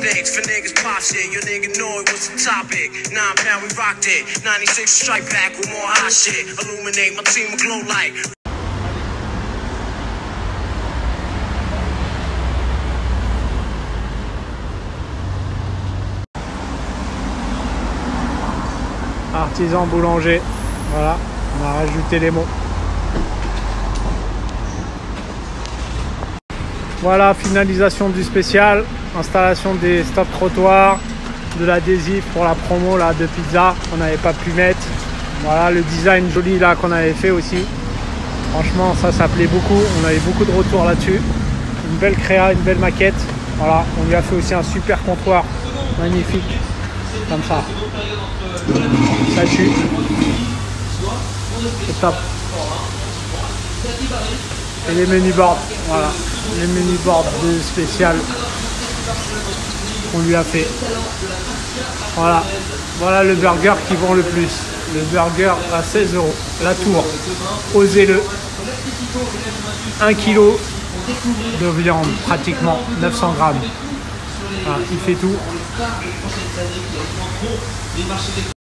sticks for niggas pop shit. Your nigga know it was the topic. 9 pound, we rocked it. 96 strike back with more hot shit. Illuminate my team with glow light. Artisan boulanger, voilà, on a rajouté les mots. Voilà, finalisation du spécial, installation des stop trottoirs, de l'adhésif pour la promo là de pizza qu'on n'avait pas pu mettre. Voilà le design joli là qu'on avait fait aussi. Franchement ça plaît beaucoup, on avait beaucoup de retours là-dessus. Une belle créa, une belle maquette. Voilà, on lui a fait aussi un super comptoir magnifique comme ça. Ça tue. C'est top. Et les menu boards, voilà, les menu boards de spécial qu'on lui a fait. Voilà, voilà le burger qui vend le plus. Le burger à 16 €. La tour, osez-le. 1 kg de viande, pratiquement 900 grammes. Voilà, il fait tout.